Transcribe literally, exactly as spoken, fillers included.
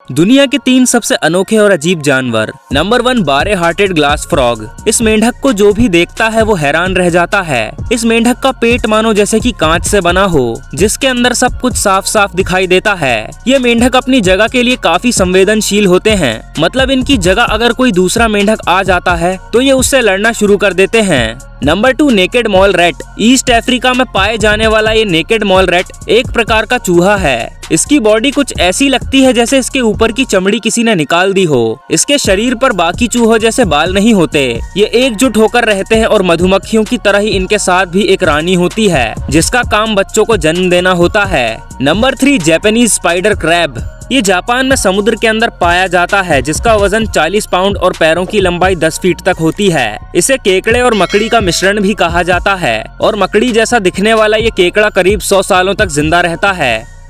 दुनिया के तीन सबसे अनोखे और अजीब जानवर। Number one, bare hearted glass frog. इस मेंढक को जो भी देखता है वो हैरान रह जाता है। इस मेंढक का पेट मानो जैसे कि कांच से बना हो, जिसके अंदर सब कुछ साफ साफ दिखाई देता है। ये मेंढक अपनी जगह के लिए काफी संवेदनशील होते हैं। मतलब इनकी जगह अगर कोई दूसरा मेंढक आ जाता है तो ये उससे लड़ना शुरू कर देते हैं। Number two, naked mole rat. East Africa में पाए जाने वाला ये नेकेड मॉल रैट एक प्रकार का चूहा है। इसकी बॉडी कुछ ऐसी लगती है जैसे इसके ऊपर की चमड़ी किसी ने निकाल दी हो। इसके शरीर पर बाकी चूहों जैसे बाल नहीं होते। ये एकजुट होकर रहते हैं और मधुमक्खियों की तरह ही इनके साथ भी एक रानी होती है, जिसका काम बच्चों को जन्म देना होता है। Number three, Japanese spider crab. ये जापान में समुद्र के अंदर पाया जाता है, जिसका वजन चालीस पाउंड और पैरों की लंबाई दस फीट तक होती है। इसे केकड़े और मकड़ी का मिश्रण भी कहा जाता है और मकड़ी जैसा दिखने वाला ये केकड़ा करीब सौ सालों तक जिंदा रहता है।